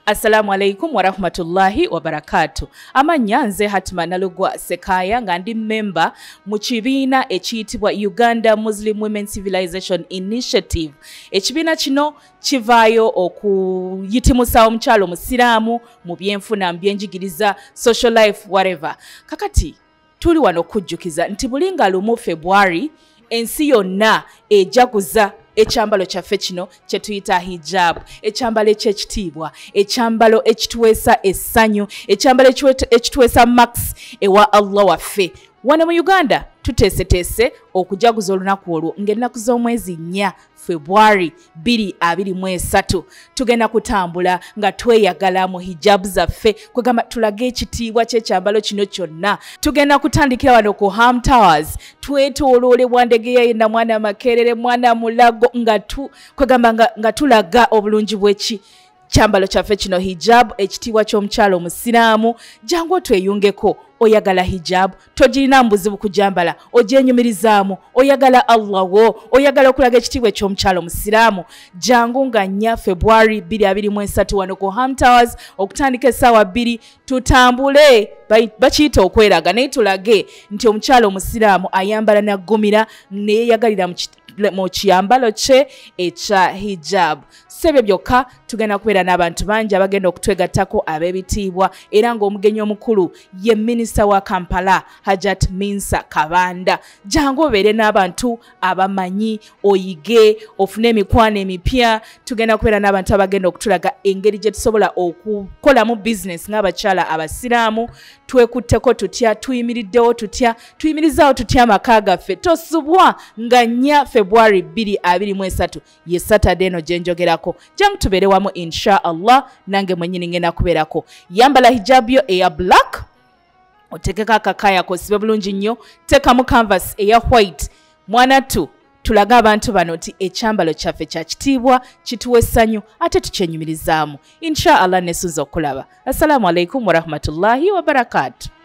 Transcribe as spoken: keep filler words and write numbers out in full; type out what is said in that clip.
Assalamu alaikum wa rahmatullahi wa barakatuh. Amanya nze Hatmah Nalugwa Ssekaaya nga ndi member mu kibiina ekiyitibwa Uganda Muslim Women Civilization Initiative. Ekibiina kino kivaayo okuyitimusa omukyalo musiraamu mu byenfuna, mu byenjigiriza, social life, whatever. Kakati tuli wano kujjukiza nti bulinga lumu February ensi yonna ejaguza ekyambalo kyaffe kino kye tuyita hijab, ekyambalo eky'ekitiibwa, ekyambalo ekituweesa essanyu, ekyambalo ekituweesa max ewa Allah waffe. Wano mu Uganda tuteeseteese okujaguza olunaku olwo ng'ennaku z'omwezi nnya February bbiri abiri mu esatu tugenda kutambula nga tweyagala mu hijab zaffe kwegamba tulage ekitiibwa ky'ekyambalo kino kyonna. Tugenda kutandikira wano ku Ham Towers twetooloole Bwandegeya yenna mwana Makerere mwana Mulago nga tu kwegamba nga, nga tulaga obulungi bw'eki kyambalo kyaffe kino hijab, ekitiibwa ky'omukyalo omusiraamu. Jangu otweyungeko. Oyagala hijab, tojirina mbuzibu kujambala, ogyenyumirizaamu, oyagala Allah wo, oyagala okulaga ekitiibwa eky'omukyalo omusiraamu. Jangu nga nnya February bbiri abiri mu esatu wano ku Ham Towers okutandika essaawa bbiri tutambule bakiyita okweraga naye tulage nti omukyalo omusiraamu ayambala naggumira neyeyagalira mu kiyambalo kye ekya hijab. Sebyo byokka tugenda kubeera n'abantu bangi abagenda okutwegattako ab'ebitiibwa era ng'omugenyi omukulu ye minisita wa Kampala Hajat Minsa Kabanda. Jangu obeere n'abantu abamanyi, oyige, ofune emikwano emipya. Tugenda kubeera n'abantu abagenda okutulaga engeri gye tusobola okukolamu business ng'abakyala abasiraamu. Twekutteko tutya, tuyimiriddewo tutya, tuyimirizaawo tutya amaka gaffe. Tosubwa nga nnya February bbiri abiri mu esatu ye Saturday eno gye njogerako. Jangu tubeere wamu insha Allah, nange mwennyini ngenda kubeerako. Yambala hijab yo eya black, otekeko akakaaya kosibe bulungi nnyo, tekamu canvas eya white. Mwanattu tulaga abantu bano nti ekyambalo kyaffe kya kitiibwa, kituwa essanyu ate tukyenyumirizaamu. Insha Allah nesuza okulaba. Assalamu alaikum wa rahmatullahi wa barakatuh.